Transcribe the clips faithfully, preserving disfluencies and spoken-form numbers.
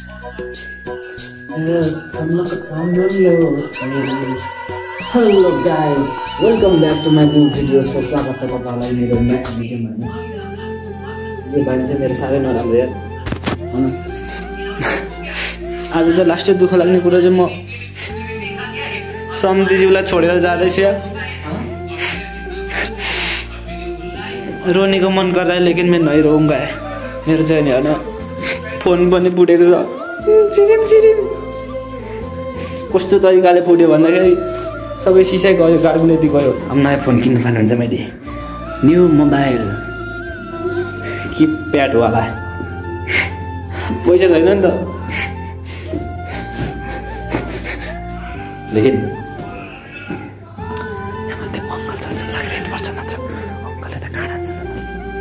Hello guys, welcome back to my new video. So स्वागत छ तपाईलाई मेरो नयाँ भिडियोमा। यो भाइ चाहिँ मेरो साह्रै नराम्रो यार। आज चाहिँ लास्ट दुःख लाग्ने कुरा चाहिँ म समितिज्यूलाई छोडेर जाँदैछु यार। रोने को मन कर रहा है लेकिन मैं नहीं रोऊंगा। मेरो चाहिँ नि हैन फोन पनि फुटेको छ। चिरिम चिरिम कस्तो तरिकाले फुट्यो भन्दाखेरि सबै सिसा गयो, गाडीले गयो। अब नयाँ फोन किन्न पर्ने हुन्छ मैले। न्यू मोबाइल कीपैड वाला। पैसा छैन नि त। लेकिन त्यो अङ्कल जान्छ लाग्दैन पर्छ नत्र अङ्कलले त कहाँ जान्छ त।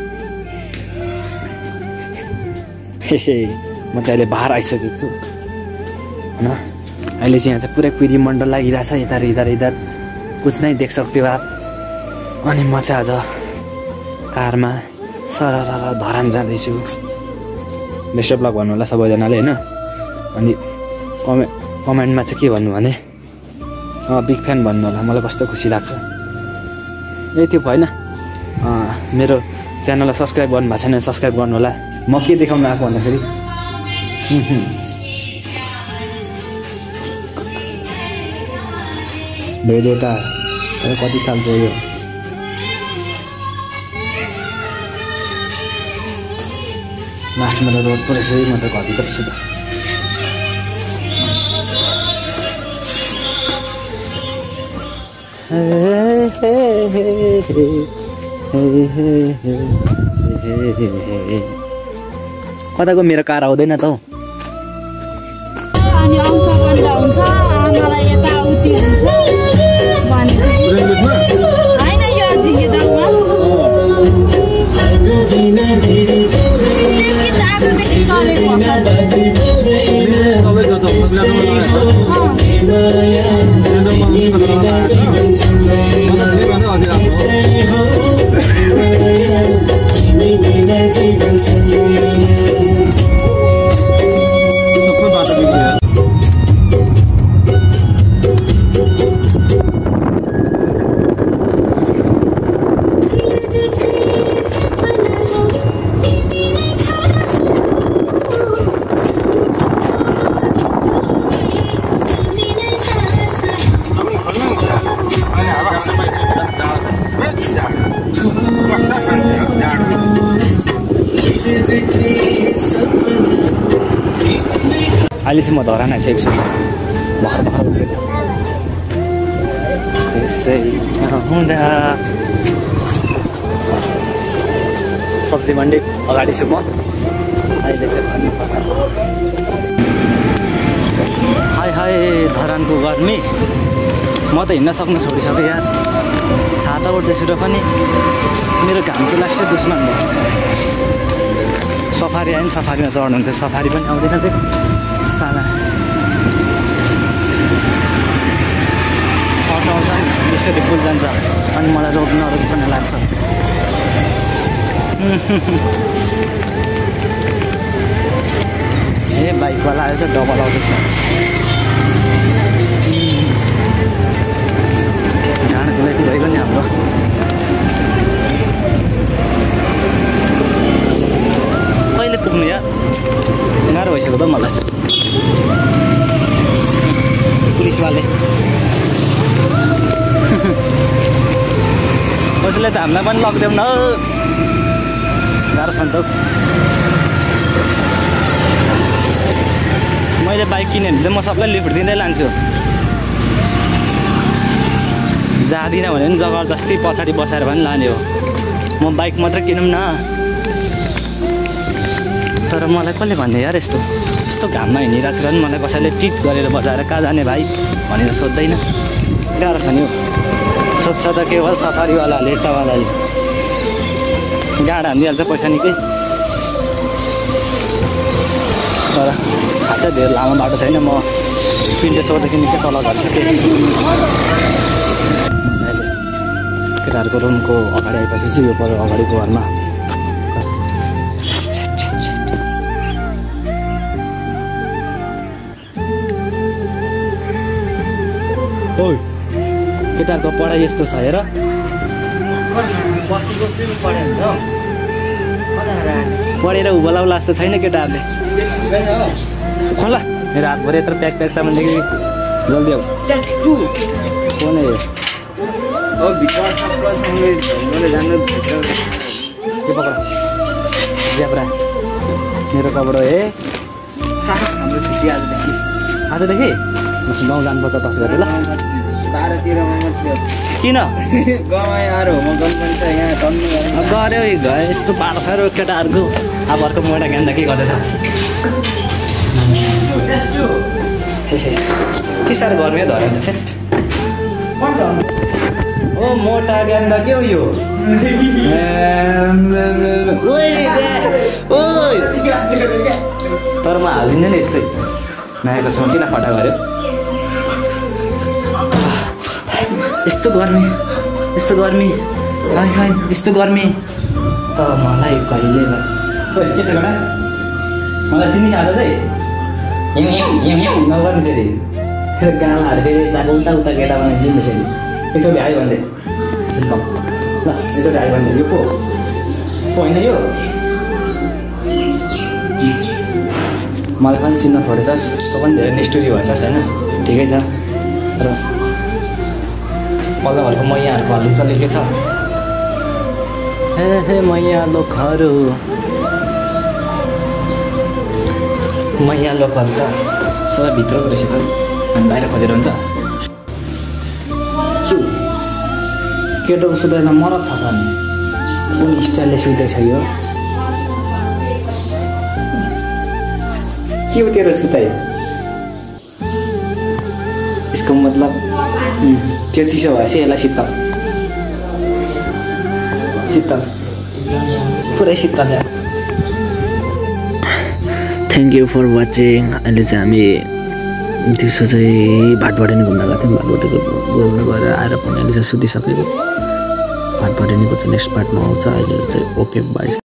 हे हे म चाहिँ अहिले बाहिर आइसकेको छु हैन। अहिले चाहिँ यहाँ चाहिँ पुरै पिरी मण्डल लागिरहेछ। इधर इधर इधर कुछ नै देख सक्थ्यो आप। अनि म चाहिँ आज कारमा सरर धरान जाँदैछु। बेस्ट अफ लक भन्नु होला सबैजनाले हैन। अनि कमे कमेन्टमा चाहिँ के भन्नु भने बिग फ्यान भन्नु होला। मलाई कस्तो खुसी लाग्छ। यही त्यो भएन मेरो च्यानललाई सब्सक्राइब गर्नु भएको छैन सब्सक्राइब गर्नु होला। म के देखाउनु आएको भन्दाखेरि भेडेटा कति सालको यो लास्टमा त रोड परेछ म त घरभित्र छु त। कताको मेरो कार आउँदैन त हौ। अनि आउँछ बन्द हुन्छ आमालाई यता उति हुन्छ भने हैन यो झिङ्गे दाउमा त्यसकी त आजदेखि चलेको अहिले चाहिँ म धरान आइसकेको छु। भर्खर भर्खर उठेको त्यसै हुँदा सब्जी मन्डी अगाडि छु म। अहिले चाहिँ भन्नुपर्दा हाय हाय धरानको गर्मी। म त हिँड्न सक्नु छोडिसकेँ यार। छाता उठ्दैछु र पनि मेरो घाम चाहिँ लाग्छ दुश्मन भयो। सफारी आयो नि सफारीमा चढ्नुहुन्थ्यो सफारी पनि आउँदैन त्यो साला। अटो आउँछ यसरी पुल जान्छ अनि मलाई रोक्न नरोकिकन लाग्छ। ए बाइकवाला आएछ डबल आउँदैछ। ढाँडको लेटी भइगयो नि हाम्रो। कहिले पुग्नु यार गाह्रो भइसक्यो त मलाई। पुलिसवाले कसैले त हामीलाई पनि लगिदेऊ न। गाह्रो छ नि त। मैले बाइक किनेँ भने चाहिँ म सबलाई लिफ्ट दिँदै लान्छु। जाँदिनँ भने पनि जबरजस्ती पछाडि बसाएर पनि लाने हो। म बाइक मात्रै किनौँ न। तर मलाई कसले भन्ने यार यस्तो यस्तो घाममा हिँडिरहेको छु र पनि मलाई कसैले टिट गरेर बजाएर कहाँ जाने भाइ भनेर सोध्दैन। गाह्रो छ नि हो। सोध्छ त केवल सफारीवालाले सवालाले गाड हानिदिइहाल्छ पैसा निकै। तर खास धेरै लामो बाटो छैन। म पिन्डेश्वरदेखि निकै तल झरिसकेँ। अहिले केटाहरूको रुमको अगाडि आएपछि चाहिँ यो पर अगाडिको घरमा ओ केटाहरूको पढाइ यस्तो छ हेर पढेर उभलाउला जस्तो छैन केटाहरूले खोला मेरो हातभरि यत्रो प्याक प्याक सामान देखि जल्दी आऊ कोन है के पक्रा ज्याब्रा मेरो कपडा हे हाम्रो छुट्टी आजदेखि आजदेखि गाउँ जानुपर्छ तस गरेर ल बाह्रतिरमा मात्रै किन गाउँमा आएर होमवर्क गर्नुपर्ने छ यहाँ गर्नु गऱ्यो यस्तो पारो छ र केटाहरूको अब अर्को मोटा ज्ञान के गर्दैछ के साह्रो गर्मी धरेन छ ओ मोटा ज्ञान द के हो यो तर म हालिदिँदैन यस्तै नआएको छ किन फटा गऱ्यो यस्तो गर्मी यस्तो गर्मी हाई हाई यस्तो गर्मी त मलाई कहिले के छ गडा मलाई चिनी खाँदा चाहिँ हिम हिम हिम हिम नगर्नु फेरि गाल हालेर यताको उता उता केटा भने जिम्मे फेरि एकचोटि आयो भन्दै ल एकचोटि आयो भन्दै यो पो होइन यो मलाई पनि चिन्न छोडेछ तँ पनि धेरै निष्ठुरी भएछ होइन ठिकै छ र पल्लो घरको मैयाहरूको हल्ली चलेको छ हे हे मैया लोकहरू मैया लोकहरू त सबै भित्रको रहेछ त हामी बाहिर खोजेर हुन्छ केटोको सुताइमा मरद छ त नि कुन स्टाइलले सुतेछ यो के हो तेरो सुताइ यसको मतलब त्यो चिसो भएपछि यसलाई शीतल शीतल पुरै शीतल छ थ्याङ्क यू फर वाचिङ अहिले चाहिँ हामी दिउँसो चाहिँ भाटपाडानी घुम्न गएको थियौँ भाटपाडानी घुम्न गएर आएर पनि अहिले चाहिँ सुतिसकेको भाटपाडानीको चाहिँ नेक्स्ट पार्टमा आउँछ अहिले चाहिँ ओके बाई